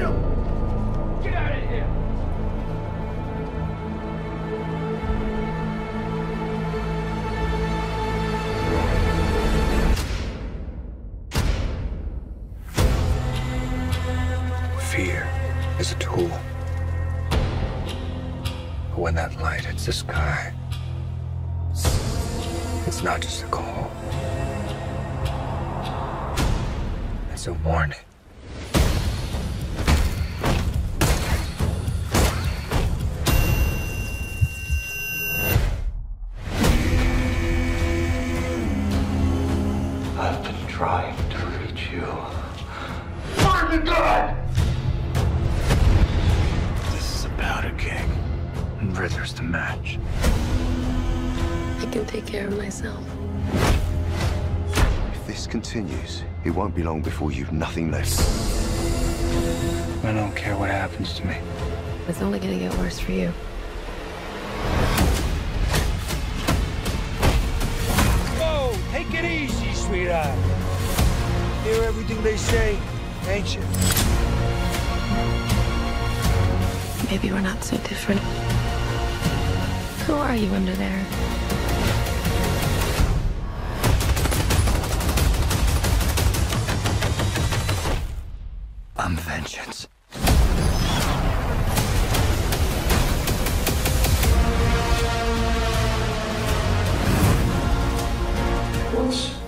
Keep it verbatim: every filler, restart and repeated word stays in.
him! Get out of here! Fear is a tool. But when that light hits the sky, it's not just a call. It's a warning. I've been trying to reach you. Find the gun! This is a powder keg, and Riddler's the match. I can take care of myself. If this continues, it won't be long before you've nothing left. I don't care what happens to me. It's only gonna get worse for you. Whoa, take it easy, sweetheart. Hear everything they say, ain't you? Maybe we're not so different. Who are you under there? I'm vengeance. What's